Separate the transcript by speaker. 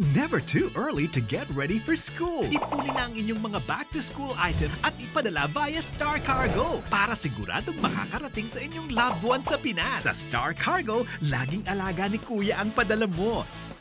Speaker 1: Never too early to get ready for school. Ipunin na ang inyong mga back-to-school items at ipadala via Star Cargo para siguradong makakarating sa inyong loved one sa Pinas. Sa Star Cargo, laging alaga ni Kuya ang padala mo.